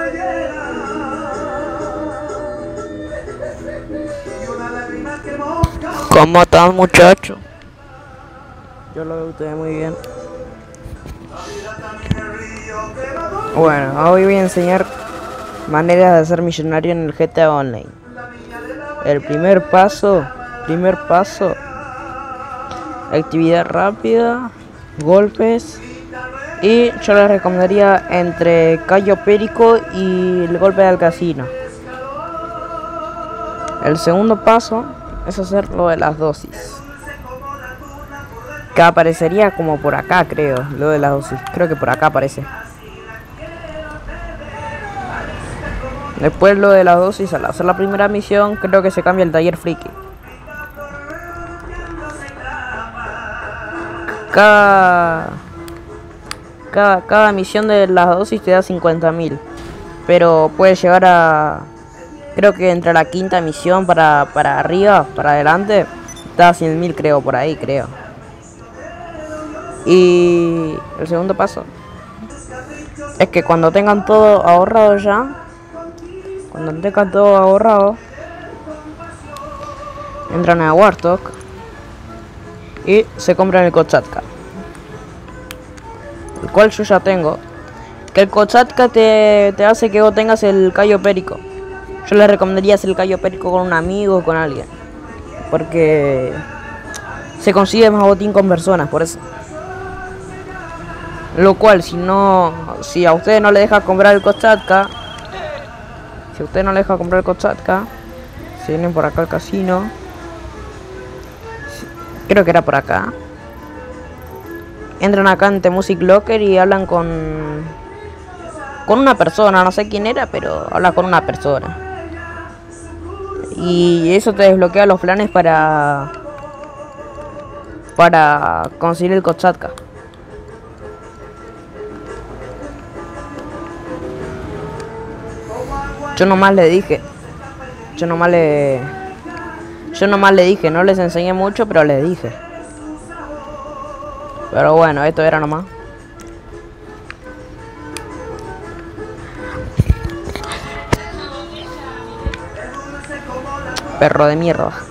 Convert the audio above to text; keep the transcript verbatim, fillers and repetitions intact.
¿Cómo están, muchachos? Yo lo veo a ustedes muy bien. Bueno, hoy voy a enseñar maneras de ser millonario en el G T A Online. El primer paso, primer paso, actividad rápida, golpes, y yo les recomendaría entre Cayo Perico y el golpe del casino. El segundo paso es hacer lo de las dosis, que aparecería como por acá, creo, lo de las dosis, creo que por acá aparece. Después lo de las dosis, al hacer la primera misión, creo que se cambia el taller friki. Cada, cada, cada misión de las dosis te da cincuenta mil, pero puedes llegar a... Creo que entre la quinta misión para, para arriba, para adelante, te da cien mil, creo, por ahí, creo. Y el segundo paso es que cuando tengan todo ahorrado ya, cuando tengan todo ahorrado, entran a Warthog y se compran el Kochatka, el cual yo ya tengo. Que el Kochatka te, te hace que vos tengas el Cayo Perico. Yo les recomendaría hacer el Cayo Perico con un amigo o con alguien, porque se consigue más botín con personas, por eso. Lo cual, si no, si a ustedes no les deja comprar el Kochatka, si a ustedes no les deja comprar el Kochatka, si vienen por acá al casino, creo que era por acá, entran acá en The Music Locker y hablan con con una persona, no sé quién era, pero habla con una persona. Y eso te desbloquea los planes para para conseguir el Kochatka. Yo nomás le dije, yo nomás le, yo nomás le dije, no les enseñé mucho, pero les dije. Pero bueno, esto era nomás. Perro de mierda.